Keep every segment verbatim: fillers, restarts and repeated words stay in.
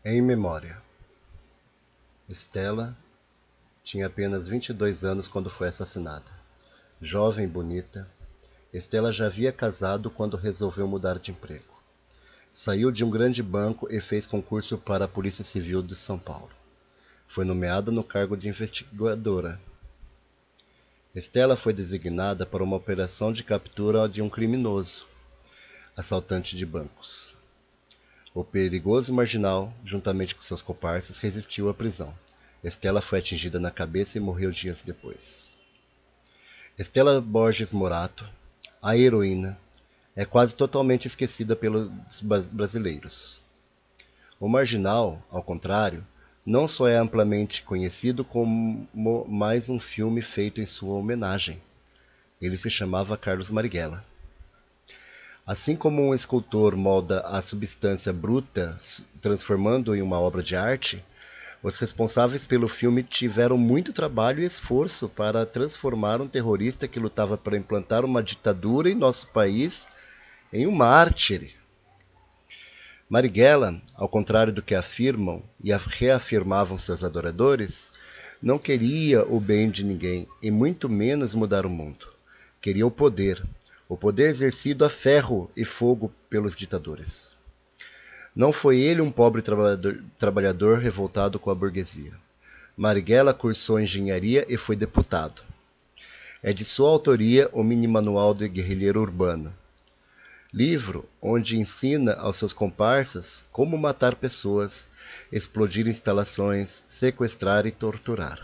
Em memória. Estela tinha apenas vinte e dois anos quando foi assassinada. Jovem e bonita, Estela já havia casado quando resolveu mudar de emprego. Saiu de um grande banco e fez concurso para a Polícia Civil de São Paulo. Foi nomeada no cargo de investigadora. Estela foi designada para uma operação de captura de um criminoso, assaltante de bancos. O perigoso marginal, juntamente com seus comparsas, resistiu à prisão. Estela foi atingida na cabeça e morreu dias depois. Estela Borges Morato, a heroína, é quase totalmente esquecida pelos brasileiros. O marginal, ao contrário, não só é amplamente conhecido como mais um filme feito em sua homenagem. Ele se chamava Carlos Marighella. Assim como um escultor molda a substância bruta, transformando-o em uma obra de arte, os responsáveis pelo filme tiveram muito trabalho e esforço para transformar um terrorista que lutava para implantar uma ditadura em nosso país em um mártir. Marighella, ao contrário do que afirmam e reafirmavam seus adoradores, não queria o bem de ninguém e muito menos mudar o mundo. Queria o poder, o poder exercido a ferro e fogo pelos ditadores. Não foi ele um pobre trabalhador, trabalhador revoltado com a burguesia. Marighella cursou engenharia e foi deputado. É de sua autoria o Mini Manual do Guerrilheiro Urbano, livro onde ensina aos seus comparsas como matar pessoas, explodir instalações, sequestrar e torturar.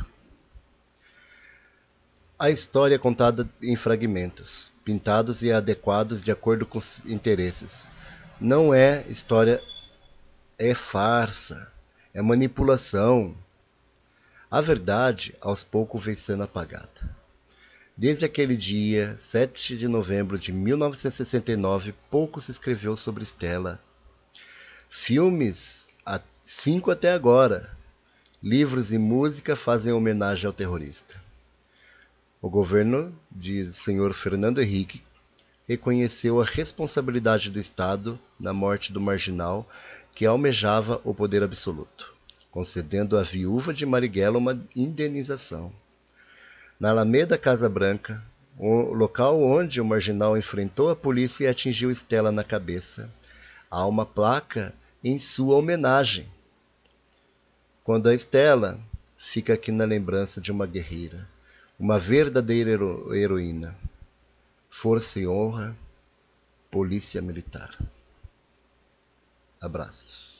A história é contada em fragmentos, pintados e adequados de acordo com os interesses. Não é história, é farsa, é manipulação. A verdade, aos poucos, vem sendo apagada. Desde aquele dia, sete de novembro de mil novecentos e sessenta e nove, pouco se escreveu sobre Estela. Filmes, cinco até agora. Livros e música fazem homenagem ao terrorista. O governo de senhor Fernando Henrique reconheceu a responsabilidade do Estado na morte do marginal que almejava o poder absoluto, concedendo à viúva de Marighella uma indenização. Na Alameda Casa Branca, o local onde o marginal enfrentou a polícia e atingiu Estela na cabeça, há uma placa em sua homenagem. Quando a Estela fica aqui na lembrança de uma guerreira, uma verdadeira hero- heroína. Força e honra, Polícia Militar. Abraços.